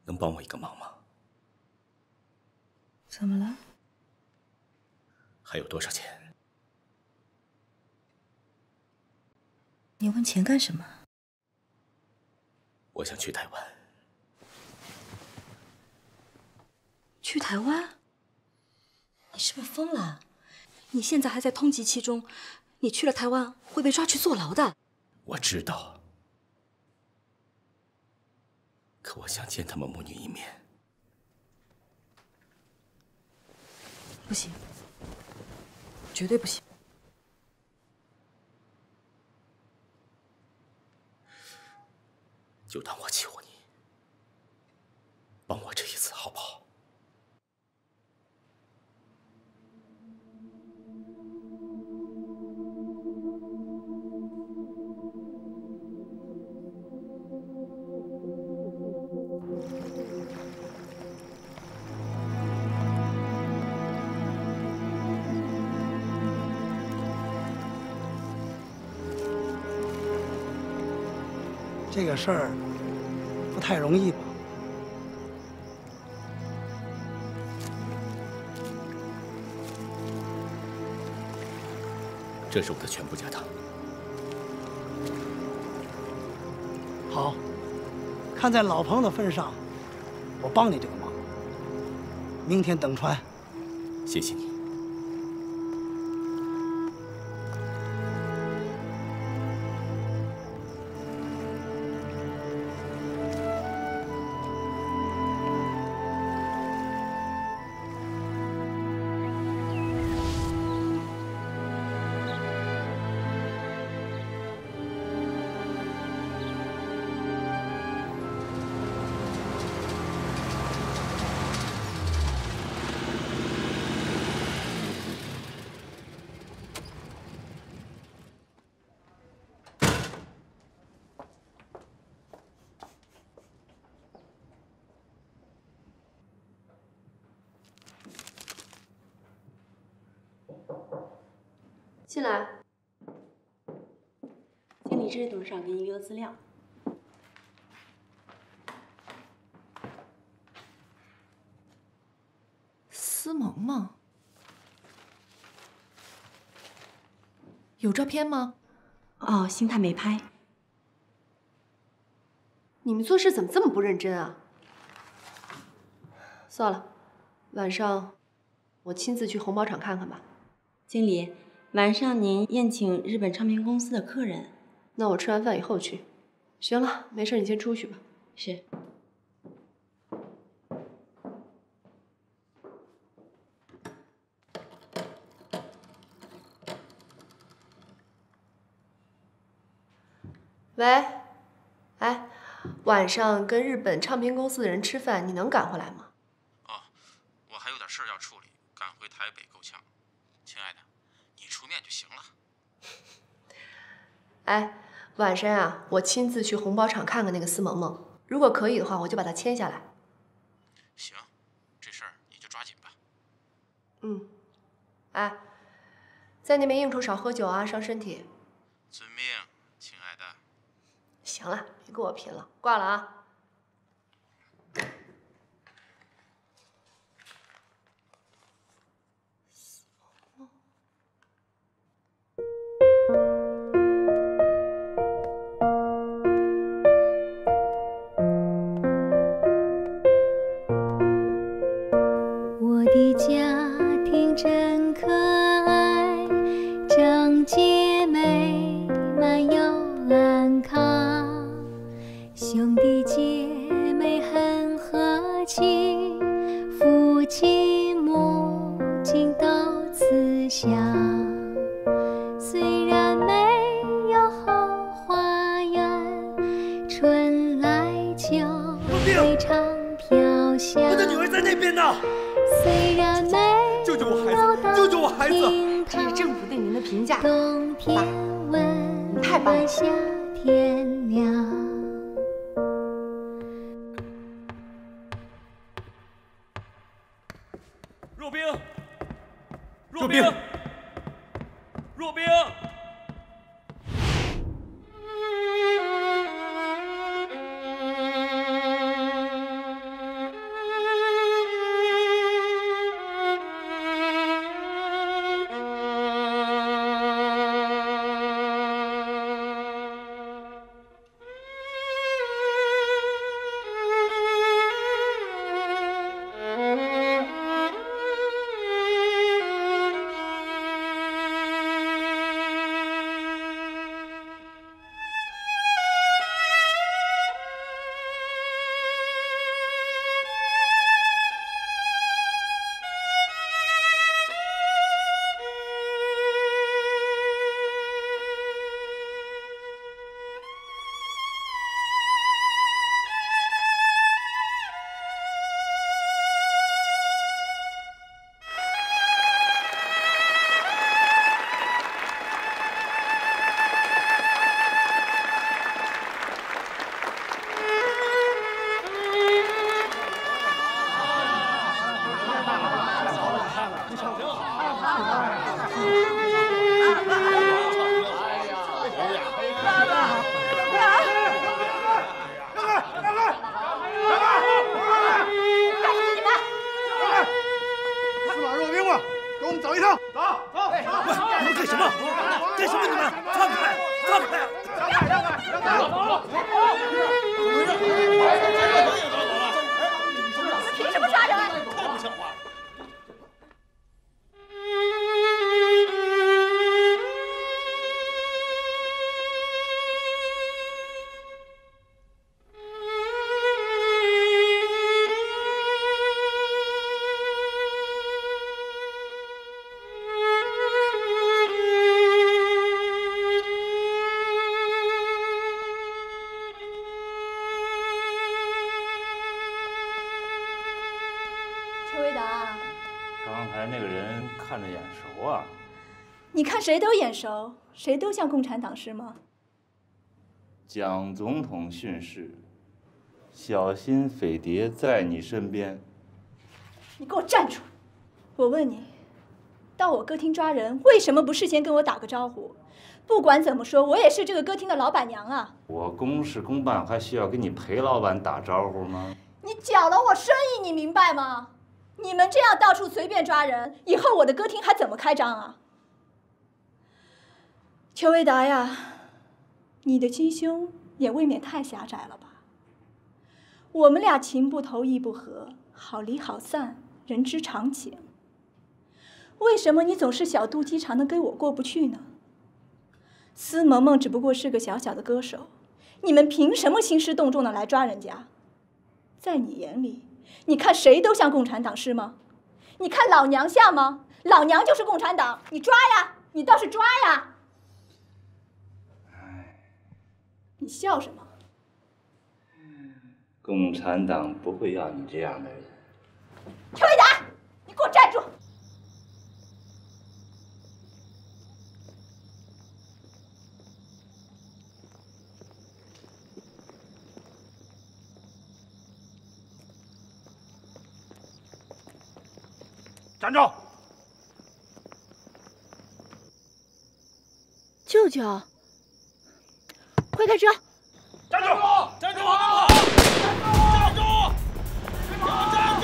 能帮我一个忙吗？ 怎么了？ 还有多少钱？ 你问钱干什么？ 我想去台湾。 去台湾？你是不是疯了？你现在还在通缉期中，你去了台湾会被抓去坐牢的。 我知道，可我想见他们母女一面。 不行，绝对不行。 就当我求你，帮我这一次好不好？ 这个事儿不太容易吧？ 这是我的全部家当。 好，看在老朋友的份上，我帮你这个忙。明天等船。 谢谢你。 进来。经理，这是董事长给你约的资料。 司萌萌，有照片吗？ 哦，星探没拍。你们做事怎么这么不认真啊？算了，晚上我亲自去红宝厂看看吧。 经理，晚上您宴请日本唱片公司的客人。 那我吃完饭以后去。行了，没事，你先出去吧。 是。 喂，哎，晚上跟日本唱片公司的人吃饭，你能赶回来吗？ 哦，我还有点事要处理，赶回台北够呛。亲爱的，你出面就行了。 哎，晚上啊，我亲自去红宝厂看看那个司萌萌，如果可以的话，我就把她签下来。 行，这事儿你就抓紧吧。 嗯，哎，在那边应酬少喝酒啊，伤身体。 遵命，亲爱的。 行了，别跟我贫了，挂了啊。 我的家庭真可爱，长姐妹满有安康，兄弟姐妹很和气，父亲母亲都慈祥。虽然没有后花园，春来秋回常飘香。 我的女儿在那边呢。 虽然没救救我孩子！救救我孩子！ 这是政府对您的评价。 冬天温太棒了。 夏天凉。 若冰，若冰，若冰。 凭什么抓人？ 太不像话了！ 看着眼熟啊！ 你看谁都眼熟，谁都像共产党是吗？ 蒋总统训示：小心匪谍在你身边。 你给我站住！我问你，到我歌厅抓人，为什么不事先跟我打个招呼？不管怎么说，我也是这个歌厅的老板娘啊！ 我公事公办，还需要跟你裴老板打招呼吗？ 你搅了我生意，你明白吗？你们这样到处随便抓人，以后我的歌厅还怎么开张啊？邱维达呀，你的心胸也未免太狭窄了吧？我们俩情不投意不合，好离好散，人之常情。为什么你总是小肚鸡肠的跟我过不去呢？司萌萌只不过是个小小的歌手，你们凭什么兴师动众的来抓人家？在你眼里，你看谁都像共产党是吗？你看老娘像吗？老娘就是共产党，你抓呀，你倒是抓呀！你笑什么？ 共产党不会要你这样的人。 邱维达，你给我站住！ 站住！ 舅舅，快开车！ 站住！站住！往前跑！站住！站住！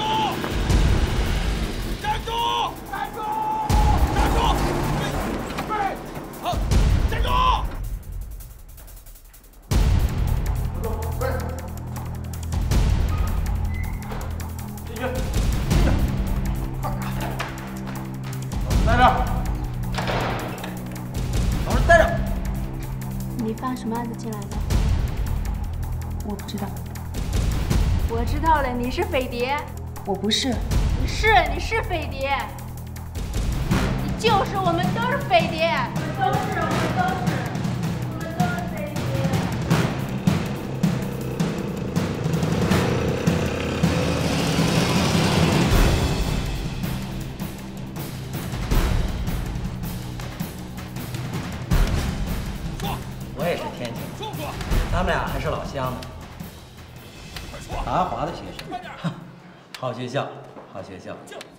站住！站住！站住！好，站住！进去！待着！老实待着！ 你犯什么案子进来的？我不知道。 我知道了，你是匪谍。 我不是。 你是匪谍。你就是，我们都是匪谍。我们都是匪谍。 我也是天津的，咱们俩还是老乡呢。达华的学生，好学校，好学校。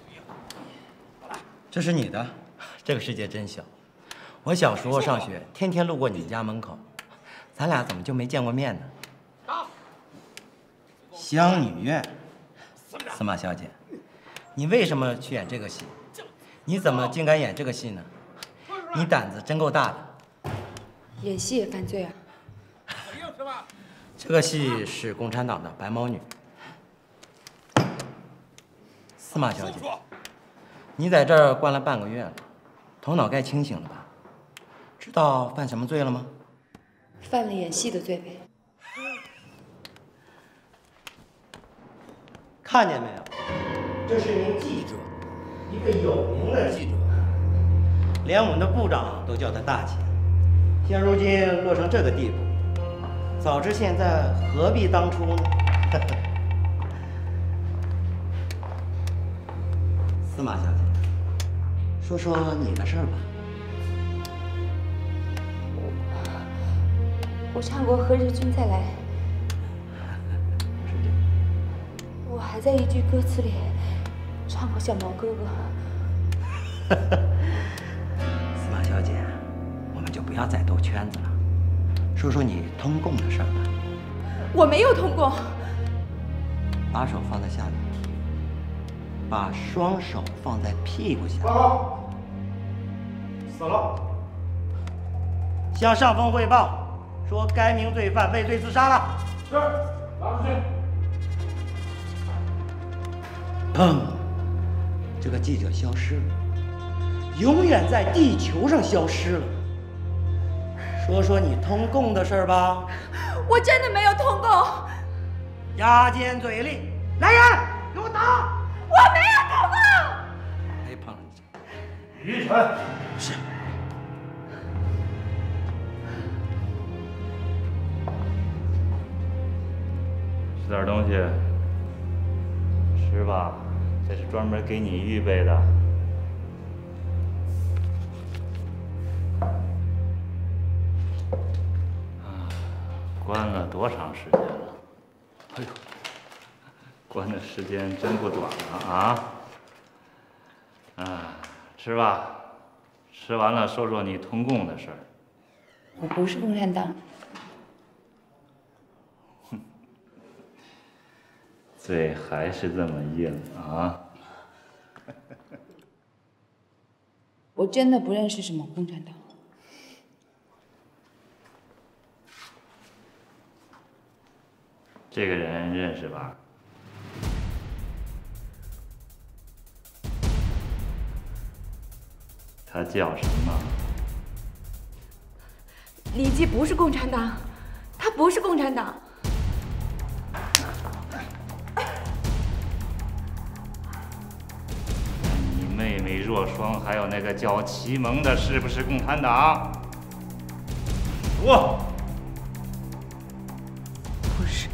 这是你的，这个世界真小。我小时候上学，天天路过你们家门口，咱俩怎么就没见过面呢？湘女院，司马小姐，你为什么去演这个戏？你怎么竟敢演这个戏呢？你胆子真够大的。 演戏也犯罪啊？ 这个戏是共产党的白毛女。司马小姐，你在这儿关了半个月了，头脑该清醒了吧？知道犯什么罪了吗？ 犯了演戏的罪呗。 看见没有？这是一名记者，一个有名的记者，连我们的部长都叫他大姐。现如今落成这个地步，早知现在何必当初呢？司马小姐，说说你的事儿吧。 我唱过《何日君再来》，我还在一句歌词里唱过《小毛哥哥》。 司马小姐，我们就不要再兜圈子了，说说你通共的事儿吧。 我没有通共。 把手放在下面，把双手放在屁股下。 死了。 向上峰汇报， 说该名罪犯畏罪自杀了。 是，拉出去。 砰！这个记者消失了，永远在地球上消失了。说说你通共的事儿吧。 我真的没有通共。 牙尖嘴利，来人，给我打！ 我没有通共。 哎，胖子， 于晨， 是。 吃点东西，吃吧，这是专门给你预备的。关了多长时间了？哎呦，关的时间真不短了啊！吃吧，吃完了说说你通共的事儿。 我不是共产党。 嘴还是这么硬啊！ 我真的不认识什么共产党。 这个人认识吧？他叫什么？ 李记不是共产党，他不是共产党。 你妹妹若霜还有那个叫齐萌的，是不是共产党？说。 不是。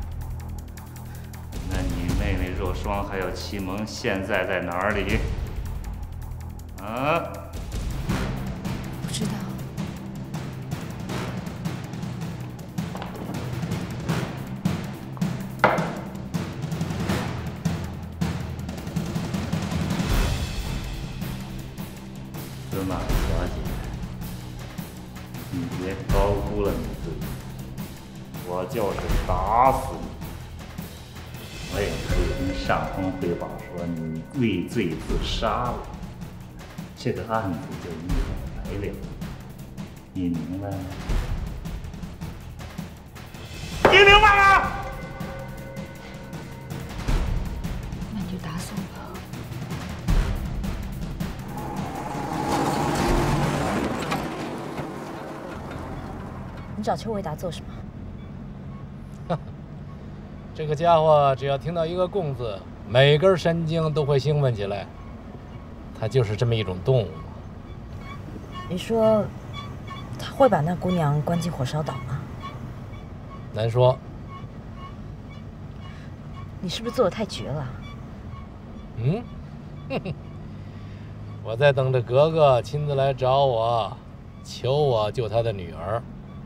那你妹妹若霜还有齐萌现在在哪里？啊？ 不知道。 司马小姐，你别高估了你自己，我就是打死你，我也可以跟上峰汇报说你畏罪自杀了，这个案子就一了百了，你明白吗？你明白吗？ 那你就打死我吧。你找邱维达做什么？ 这个家伙只要听到一个“共”字，每根神经都会兴奋起来。他就是这么一种动物。 你说他会把那姑娘关进火烧岛吗？ 难说。 你是不是做得太绝了？ 嗯，我在等着格格亲自来找我，求我救他的女儿。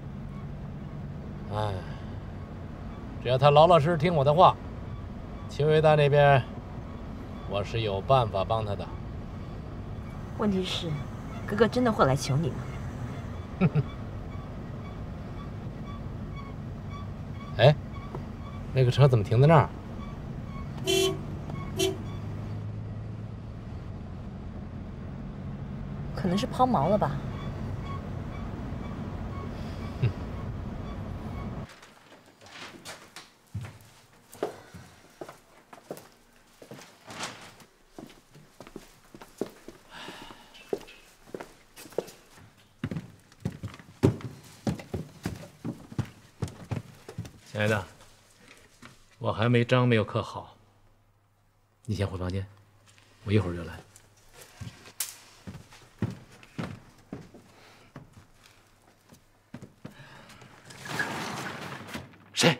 哎，只要他老老实实听我的话，邱维达那边我是有办法帮他的。 问题是，格格真的会来求你吗？ 哎，那个车怎么停在那儿？ 可能是抛锚了吧。 亲爱的，我还没章没有刻好，你先回房间，我一会儿就来。谁？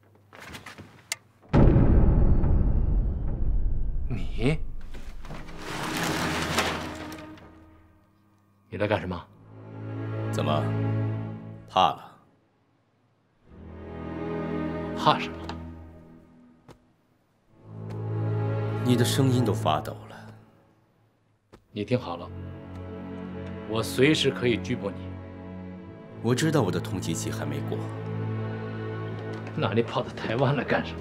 你？你来干什么？ 怎么，怕了？ 怕什么？ 你的声音都发抖了。 你听好了，我随时可以拘捕你。 我知道我的通缉期还没过。 那你跑到台湾来干什么？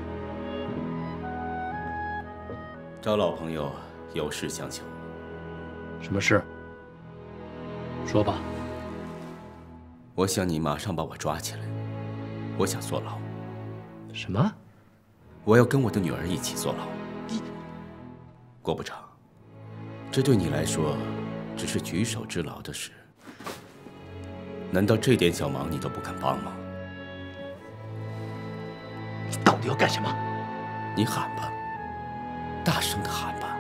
找老朋友有事相求。 什么事？说吧。 我想你马上把我抓起来，我想坐牢。 什么？ 我要跟我的女儿一起坐牢。郭部长，这对你来说只是举手之劳的事，难道这点小忙你都不肯帮吗？ 你到底要干什么？ 你喊吧，大声的喊吧。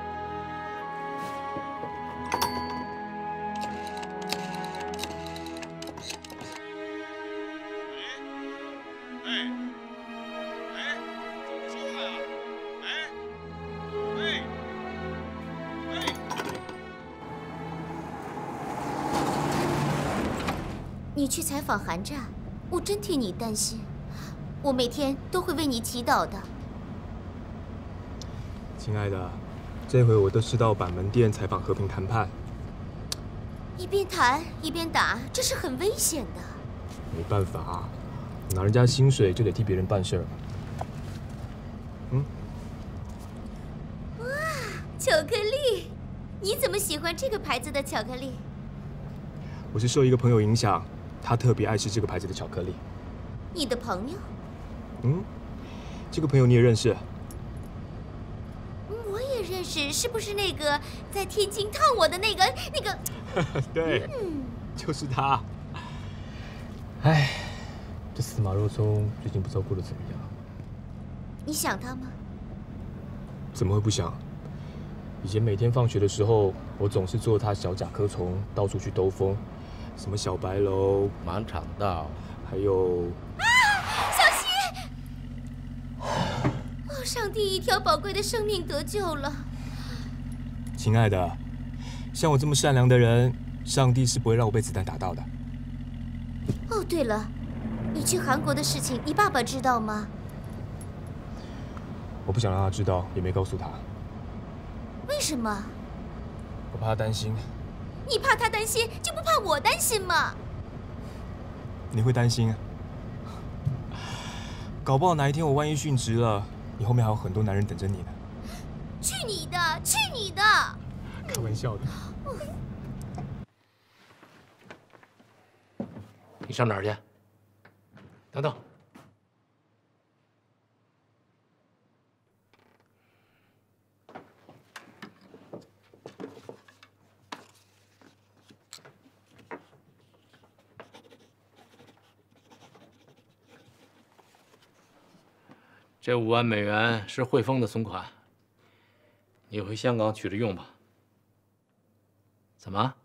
你去采访韩战，我真替你担心。我每天都会为你祈祷的。 亲爱的，这回我都是到板门店采访和平谈判。 一边谈一边打，这是很危险的。 没办法，拿人家薪水就得替别人办事儿。 哇，巧克力！你怎么喜欢这个牌子的巧克力？ 我是受一个朋友影响。 他特别爱吃这个牌子的巧克力。 你的朋友？ 这个朋友你也认识？ 我也认识，是不是那个在天津烫我的那个？ 对，就是他。哎，这司马若聪最近不知道过得怎么样？ 你想他吗？ 怎么会不想？以前每天放学的时候，我总是坐他小甲壳虫到处去兜风。 什么小白楼、 马场道， 还有小心！哦，上帝，一条宝贵的生命得救了。 亲爱的，像我这么善良的人，上帝是不会让我被子弹打到的。 哦，对了，你去韩国的事情，你爸爸知道吗？ 我不想让他知道，也没告诉他。 为什么？ 我怕他担心。 你怕他担心，就不怕我担心吗？ 你会担心啊？搞不好哪一天我万一殉职了，你后面还有很多男人等着你呢。 去你的！去你的！ 开玩笑的。 你上哪儿去？等等。 这5万美元是汇丰的存款，你回香港取着用吧。怎么？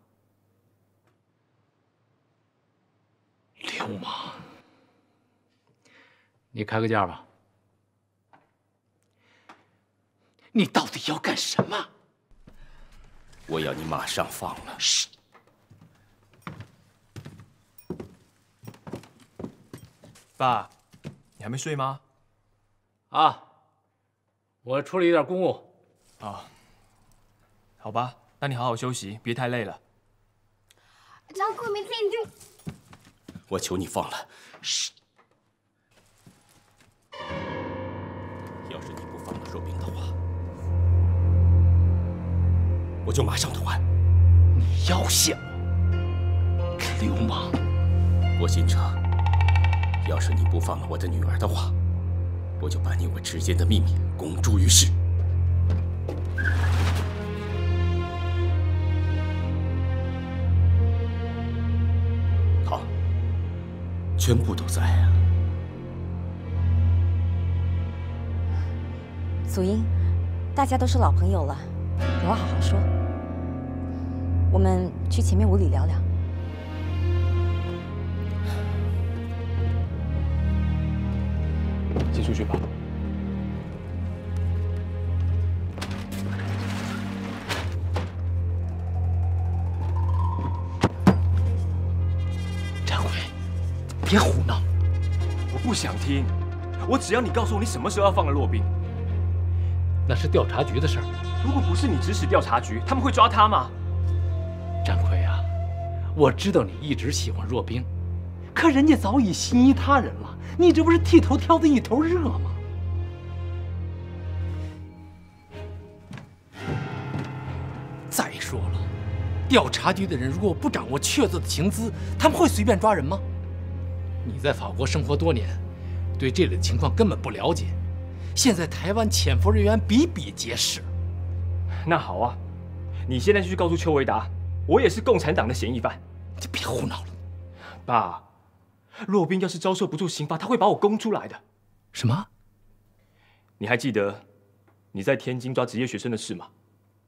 流氓！你开个价吧。你到底要干什么？ 我要你马上放了。 是。 爸，你还没睡吗？ 啊，我处理一点公务。 啊，好吧，那你好好休息，别太累了。 我求你放了。是。要是你不放了若冰的话，我就马上团。 你要挟我，流氓！ 郭新成，要是你不放了我的女儿的话。 我就把你我之间的秘密公诸于世。好，全部都在啊。 祖英，大家都是老朋友了，有话好好说。我们去前面屋里聊聊。 先出去吧。 张辉，别胡闹！ 我不想听，我只要你告诉我你什么时候要放了骆宾。 那是调查局的事儿。 如果不是你指使调查局，他们会抓他吗？ 张奎啊，我知道你一直喜欢若冰，可人家早已心仪他人了，你这不是剃头挑的一头热吗？再说了， 调查局的人如果不掌握确凿的情资，他们会随便抓人吗？你在法国生活多年，对这里的情况根本不了解。现在台湾潜伏人员比比皆是。 那好啊，你现在就去告诉邱维达，我也是共产党的嫌疑犯。 你别胡闹了， 爸。骆宾要是遭受不住刑罚，他会把我供出来的。 什么？ 你还记得你在天津抓职业学生的事吗？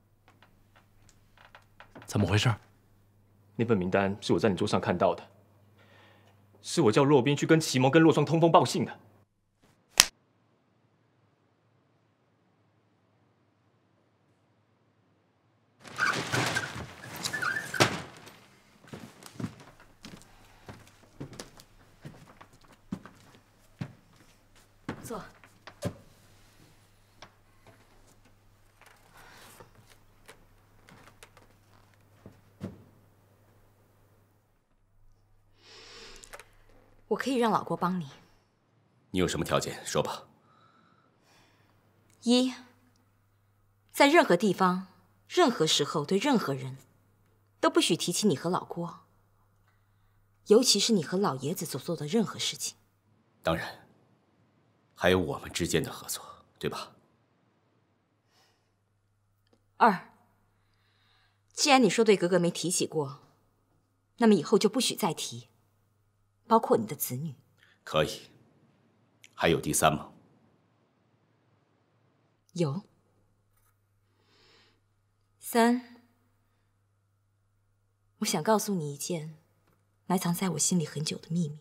怎么回事？ 那份名单是我在你桌上看到的，是我叫骆宾去跟启蒙跟骆双通风报信的。 坐。我可以让老郭帮你。 你有什么条件？说吧。 一，在任何地方、任何时候对任何人，都不许提起你和老郭，尤其是你和老爷子所做的任何事情。 当然，还有我们之间的合作，对吧？ 二，既然你说对格格没提起过，那么以后就不许再提。包括你的子女。 可以。还有第三吗？ 有。三，我想告诉你一件埋藏在我心里很久的秘密。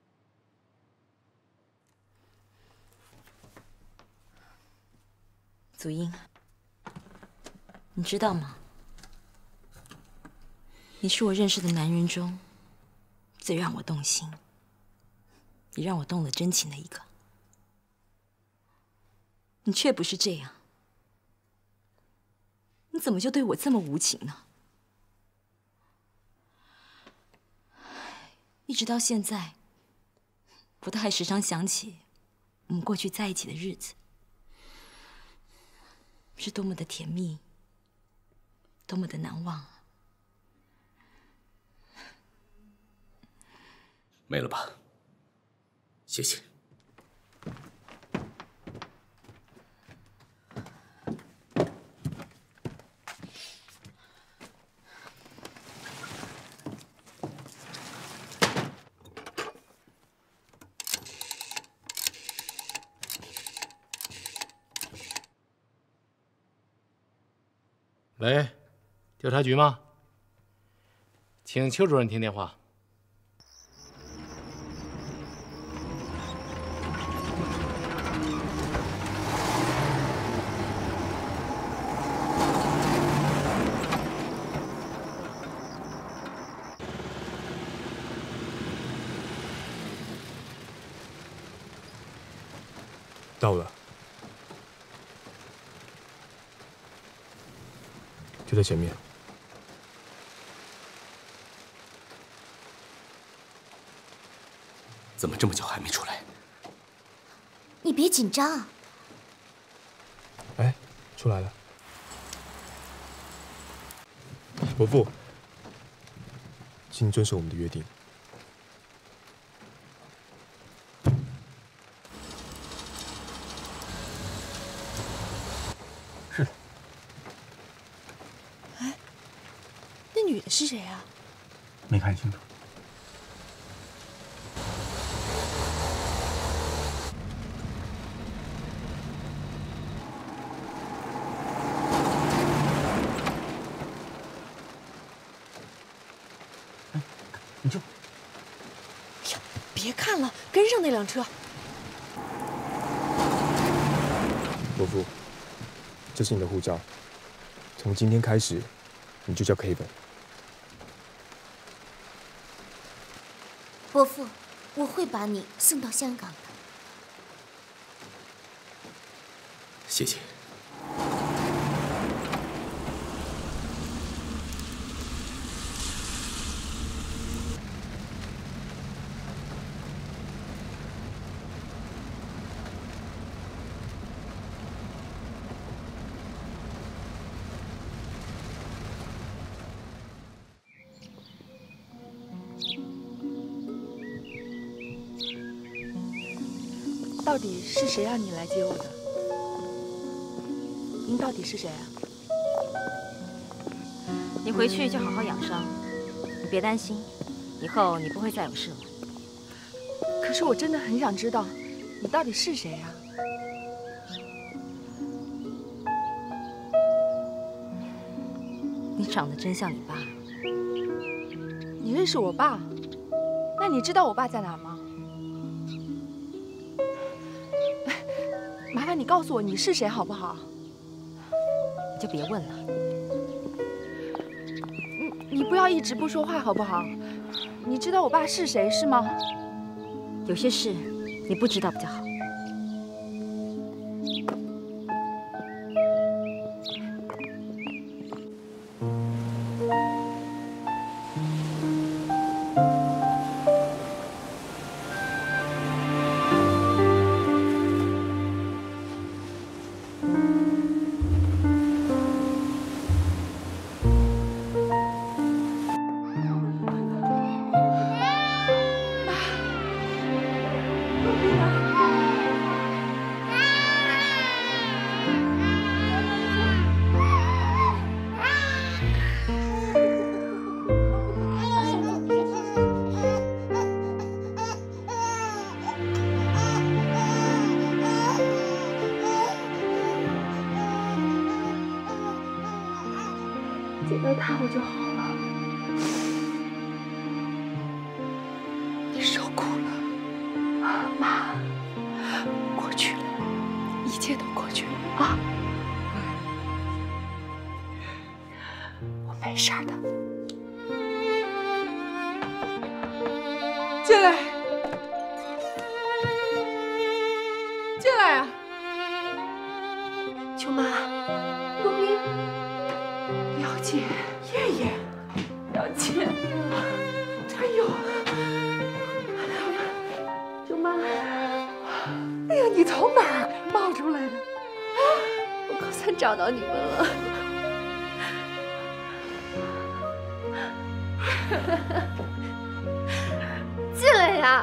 祖英，你知道吗？你是我认识的男人中最让我动心，也让我动了真情的一个。你却不是这样，你怎么就对我这么无情呢？一直到现在，我都还时常想起我们过去在一起的日子，是多么的甜蜜，多么的难忘。 没了吧？谢谢。 喂，调查局吗？请邱主任听电话。 到了，就在前面。 怎么这么久还没出来？ 你别紧张啊！ 哎，出来了。伯父，请你遵守我们的约定。 是。哎，那女的是谁啊？ 没看清楚。你就， 呀，别看了，跟上那辆车。 伯父，这是你的护照，从今天开始，你就叫 Kevin。 伯父，我会把你送到香港的。 谢谢。 到底是谁让你来接我的？您到底是谁啊？ 你回去就好好养伤，你别担心，以后你不会再有事了。 可是我真的很想知道，你到底是谁啊？ 你长得真像你爸。 你认识我爸？那你知道我爸在哪儿吗？麻烦你告诉我你是谁好不好？ 你就别问了。 你不要一直不说话好不好？你知道我爸是谁是吗？ 有些事你不知道比较好。 见到他我就好了。你受苦了，妈，过去了，一切都过去了啊！我没事的。进来，进来啊！ 舅妈， 陆冰。表姐，爷爷，表姐，哎呦，舅妈，哎呀，你从哪儿冒出来的？ 我刚才找到你们了。进来呀！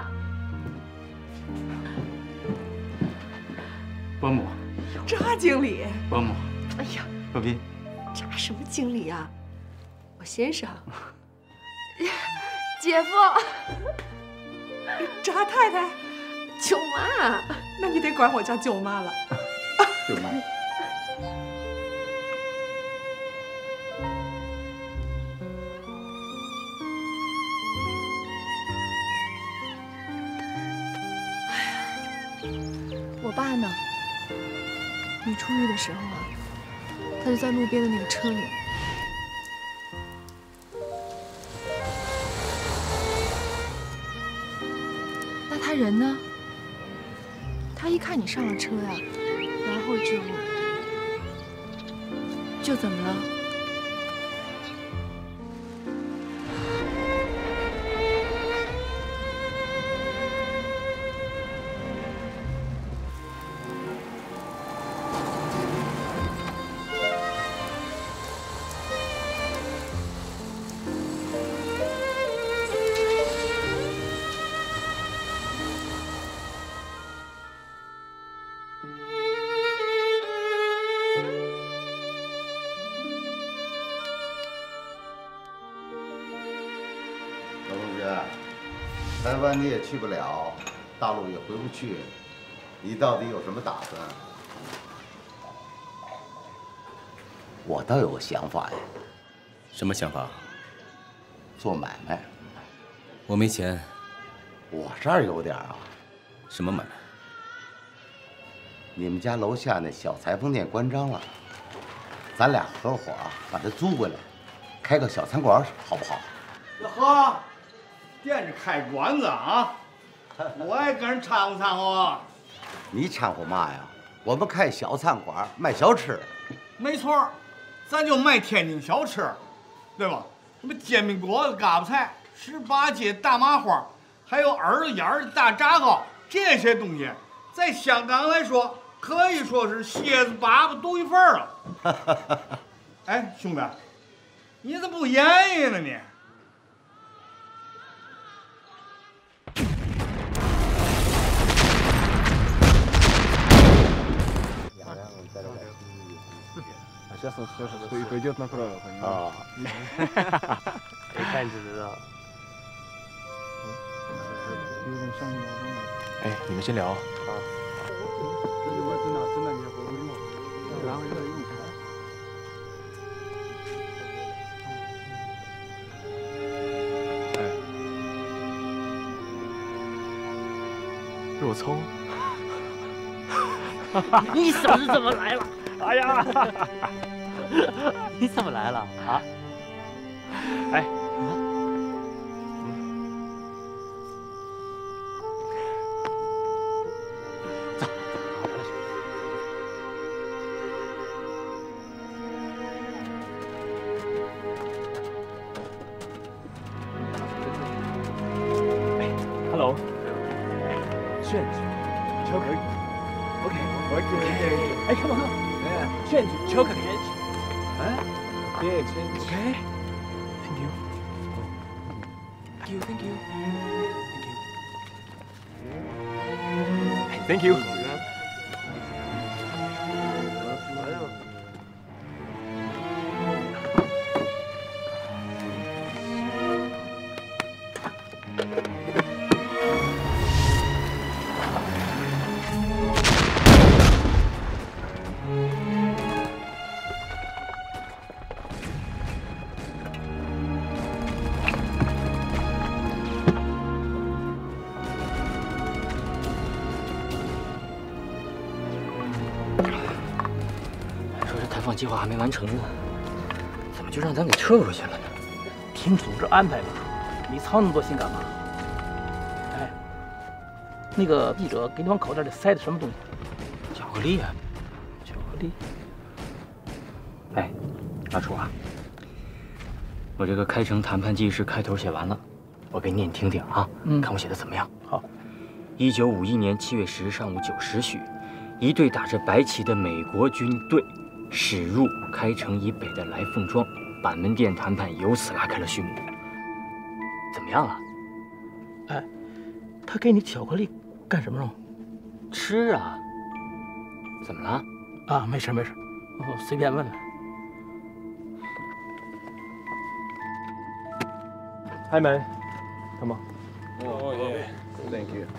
伯母， 查经理。 伯母， 哎呀， 陆斌。 查什么经理啊？我先生，姐夫， 查太太， 舅妈， 那你得管我叫舅妈了。 舅妈， 我爸呢？你出狱的时候啊。他就在路边的那个车里。那他人呢？他一看你上了车呀，然后就怎么了？ 台湾你也去不了，大陆也回不去，你到底有什么打算？我倒有个想法呀。 什么想法？ 做买卖。 我没钱。 我这儿有点啊。 什么买卖？ 你们家楼下那小裁缝店关张了，咱俩合伙把它租回来，开个小餐馆，好不好？ 哟呵。店是开馆子啊，我也跟人掺和掺和。 你掺和嘛呀？我们开小餐馆卖小吃。 没错，咱就卖天津小吃，对吧？什么煎饼果子、嘎巴菜、18街大麻花，还有耳朵眼儿的大炸糕，这些东西在香港来说可以说是蝎子粑粑独一份了。哎，兄弟，你怎么不言语呢你？ сейчас вот все пойдет направо, понимаешь? 一看就知道。哎，你们先聊啊。若聪， 你嫂子怎么来了？ 哎呀， 你怎么来了啊？ 哎，走，哎 ，Hello。Change， 巧克力。OK， 哎 ，come on， change， 巧克力。哎 ，yeah， change。OK，thank you。Thank you，thank you。Thank you。 计划还没完成呢，怎么就让咱给撤回去了呢？听组织安排吧，你操那么多心干嘛？哎，那个记者给你往口袋里塞的什么东西？巧克力啊，巧克力。哎，老楚啊，我这个开城谈判记事开头写完了，我给你念听听啊，看我写的怎么样？好。1951年7月10日上午9时许，一队打着白旗的美国军队驶入开城以北的来凤庄，板门店谈判由此拉开了序幕。怎么样了？哎，他给你巧克力干什么用？吃啊。怎么了？啊，没事没事，我随便问问。 开门 ，Come on。 Oh yeah, thank you。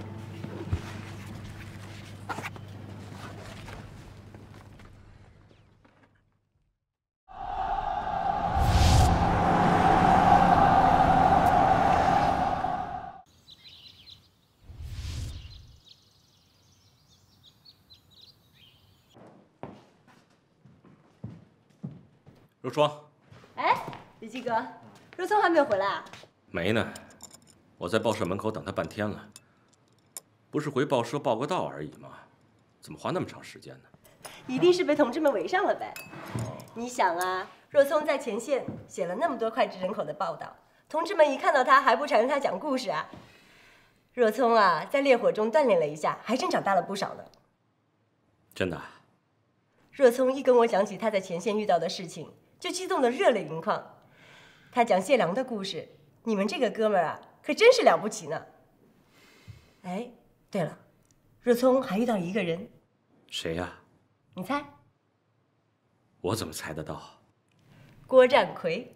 若霜， 哎，李基哥，若聪还没有回来啊？ 没呢，我在报社门口等他半天了。不是回报社报个到而已吗？怎么花那么长时间呢？ 一定是被同志们围上了呗。你想啊，若聪在前线写了那么多脍炙人口的报道，同志们一看到他还不缠着他讲故事啊？若聪啊，在烈火中锻炼了一下，还真长大了不少呢。 真的？ 若聪一跟我讲起他在前线遇到的事情，就激动得热泪盈眶。他讲谢良的故事，你们这个哥们儿啊，可真是了不起呢。哎，对了，若聪还遇到一个人。 谁呀？ 你猜？ 我怎么猜得到？ 郭占奎。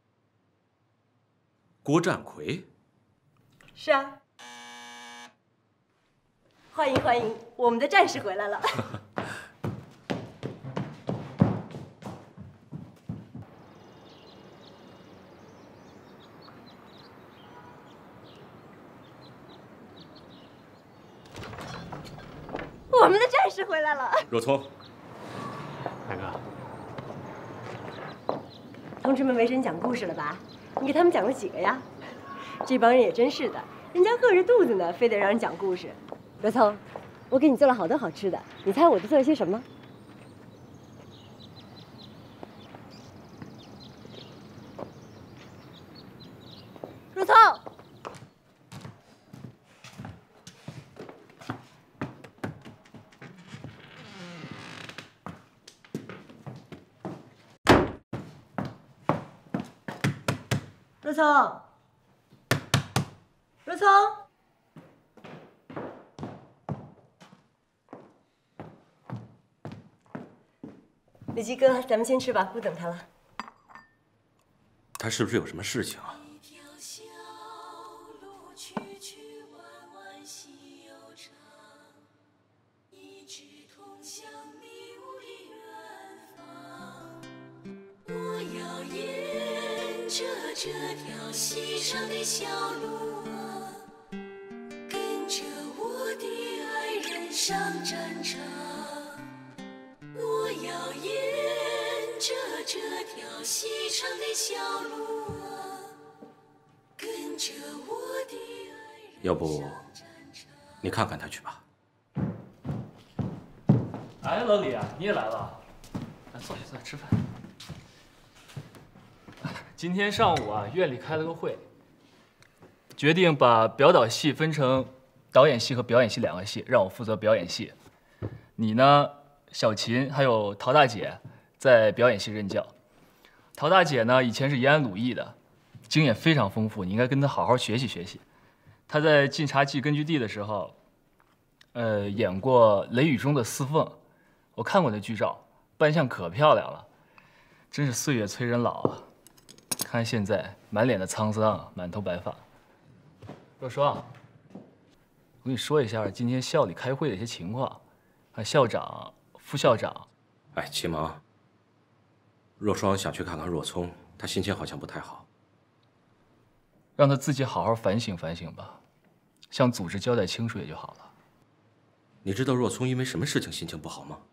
郭占奎？ 是啊。欢迎欢迎，我们的战士回来了。我们的战士回来了。 若聪， 大哥， 同志们围着你讲故事了吧？你给他们讲了几个呀？这帮人也真是的，人家饿着肚子呢，非得让人讲故事。若聪，我给你做了好多好吃的，你猜我都做了些什么？若聪。若聪，若聪， 李基哥，咱们先吃吧，不等他了。 他是不是有什么事情啊？ 我要沿着这条溪上的小路啊，跟着我的爱人上战场。我要沿着这条溪上的小路啊，跟着我的爱人。 要不，你看看他去吧。 哎，老李啊，你也来了，来坐下坐下吃饭。今天上午啊，院里开了个会，决定把表导系分成导演系和表演系2个系，让我负责表演系。你呢，小秦还有陶大姐在表演系任教。陶大姐呢，以前是延安鲁艺的，经验非常丰富，你应该跟她好好学习学习。她在晋察冀根据地的时候，演过《雷雨中的司凤》，我看过那剧照，扮相可漂亮了，真是岁月催人老啊。看现在满脸的沧桑，满头白发。若霜，我跟你说一下今天校里开会的一些情况，校长、副校长。 哎，齐芒，若霜想去看看若聪，他心情好像不太好。 让他自己好好反省反省吧，向组织交代清楚也就好了。 你知道若聪因为什么事情心情不好吗？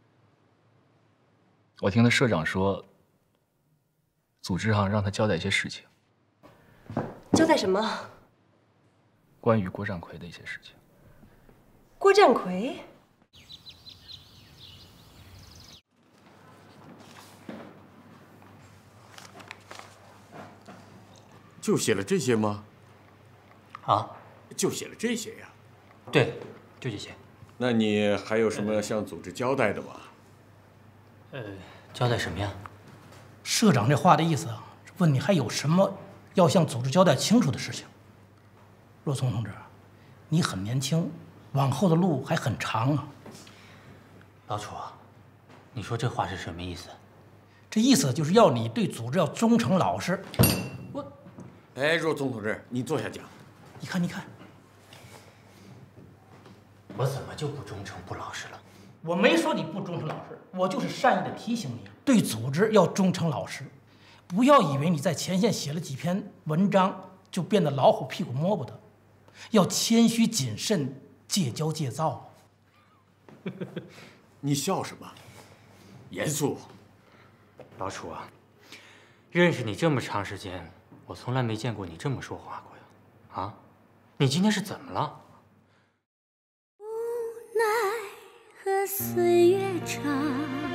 我听他社长说，组织上让他交代一些事情。 交代什么？ 关于郭占奎的一些事情。 郭占奎？ 就写了这些吗？ 啊， 就写了这些呀？ 对，就这些。 那你还有什么向组织交代的吗？ 交代什么呀？ 社长这话的意思啊，是问你还有什么要向组织交代清楚的事情。若聪同志，你很年轻，往后的路还很长啊。 老楚，你说这话是什么意思？ 这意思就是要你对组织要忠诚老实。 哎，若聪同志，你坐下讲。 你看，你看， 我怎么就不忠诚不老实了？ 我没说你不忠诚老实，我就是善意的提醒你，对组织要忠诚老实，不要以为你在前线写了几篇文章就变得老虎屁股摸不得，要谦虚谨慎，戒骄戒躁。 你笑什么？严肃。 老楚啊，认识你这么长时间，我从来没见过你这么说话过呀！啊，你今天是怎么了？ 无奈何岁月长。